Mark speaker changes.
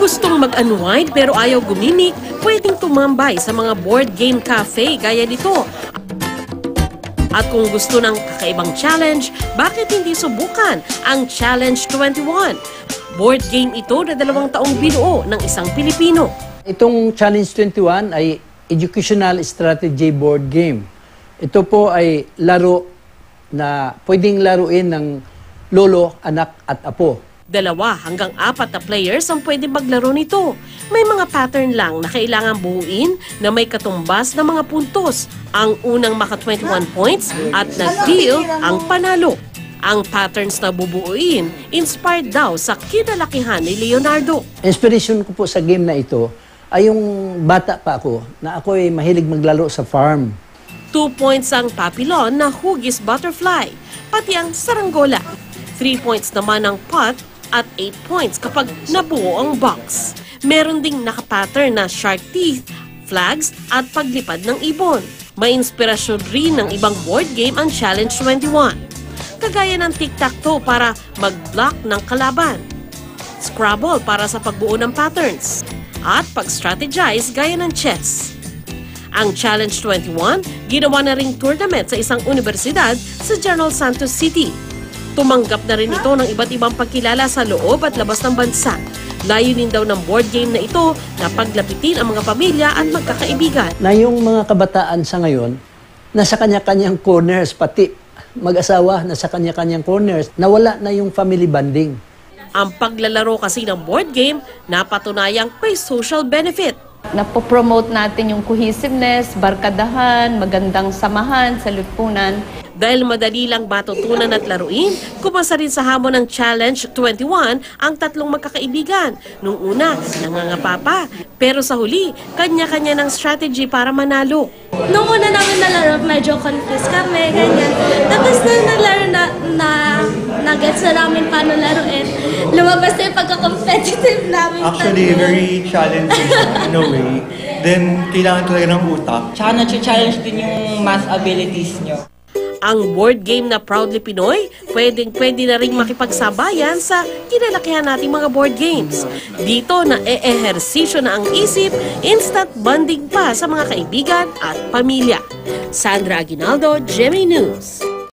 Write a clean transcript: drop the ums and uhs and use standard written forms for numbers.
Speaker 1: Gustong mag-unwind pero ayaw gumimik, pwedeng tumambay sa mga board game cafe gaya nito. At kung gusto ng kakaibang challenge, bakit hindi subukan ang Challenge 21? Board game ito na 2 taong binuo ng isang Pilipino.
Speaker 2: Itong Challenge 21 ay educational strategy board game. Ito po ay laro na pwedeng laruin ng lolo, anak at apo.
Speaker 1: 2 hanggang 4 na players ang pwede maglaro nito. May mga pattern lang na kailangan buuin na may katumbas na mga puntos. Ang unang maka 21 points at nag-deal ang panalo. Ang patterns na bubuuin, inspired daw sa kinalakihan ni Leonardo.
Speaker 2: Inspiration ko po sa game na ito ay yung bata pa ako na ako ay mahilig maglaro sa farm.
Speaker 1: 2 points ang papilon na hugis butterfly, pati ang saranggola. 3 points naman ang pot at 8 points kapag nabuo ang box. Meron ding nakapattern na shark teeth, flags at paglipad ng ibon. May inspirasyon rin ng ibang board game ang Challenge 21. Kagaya ng tic-tac-toe para mag-block ng kalaban, Scrabble para sa pagbuo ng patterns, at pag-strategize gaya ng chess. Ang Challenge 21, ginawa na ring tournament sa isang universidad sa General Santos City. Tumanggap na rin ito ng iba't ibang pagkilala sa loob at labas ng bansa. Layunin daw ng board game na ito na paglapitin ang mga pamilya at magkakaibigan.
Speaker 2: Na yung mga kabataan sa ngayon, nasa kanya-kanyang corners, pati mag-asawa nasa kanya-kanyang corners, nawala na yung family bonding.
Speaker 1: Ang paglalaro kasi ng board game, napatunayang may social benefit.
Speaker 3: Napopromote natin yung cohesiveness, barkadahan, magandang samahan sa lipunan.
Speaker 1: Dahil madali lang matutunan at laruin, kumasa rin sa hamon ng Challenge 21 ang 3 magkakaibigan. Nung una, nangangapa pa. Pero sa huli, kanya-kanya ng strategy para manalo.
Speaker 4: Nung una namin nalaro, medyo confused kami, ganyan. Tapos nung naglaro na-gets na namin paano laruin, lumabas na yung pagka-competitive namin.
Speaker 5: Actually, very challenging in a way. Then, kailangan talaga ng utak.
Speaker 6: Tsaka na-challenge din yung math abilities nyo.
Speaker 1: Ang board game na Proudly Pinoy, pwede na rin makipagsabayan sa kinalakihan nating mga board games. Dito na ehersisyo na ang isip, instant bonding pa sa mga kaibigan at pamilya. Sandra Aguinaldo, GMA News.